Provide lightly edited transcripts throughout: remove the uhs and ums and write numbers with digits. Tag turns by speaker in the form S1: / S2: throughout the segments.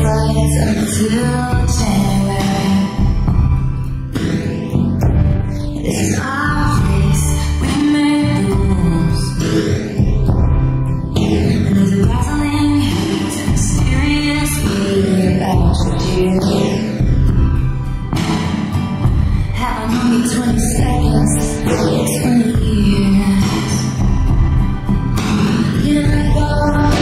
S1: flights until January. This is our place, we make the rules. And there's a dazzling haze and a mysterious way about you. Have I known you 20 seconds, 20 years? You let go.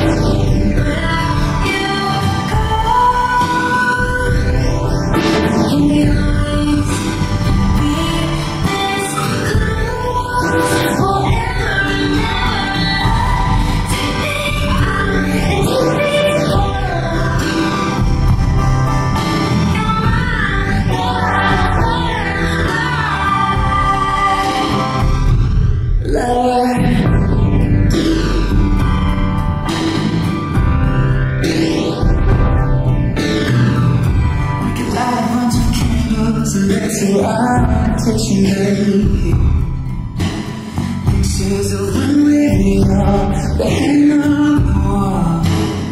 S1: That's who I'm touching, baby. Pictures of when we are, they hang on the wall.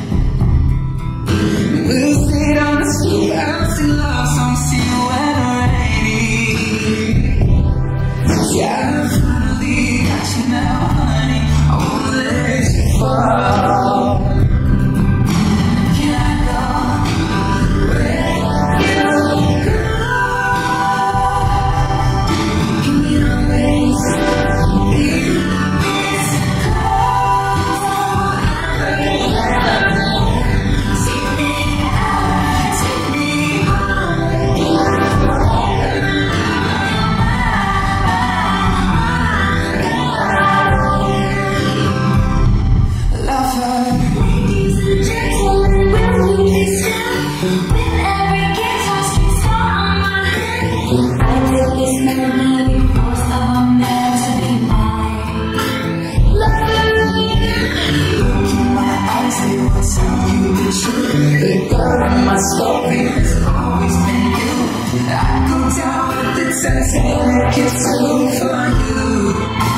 S1: We'll sit on the street, I'll sing love songs to you when I'm ready. Yeah, I finally got you now, honey. I won't let you fall. Can I go where you go? My story has always been you. I go down with the Titanic, it's true for you.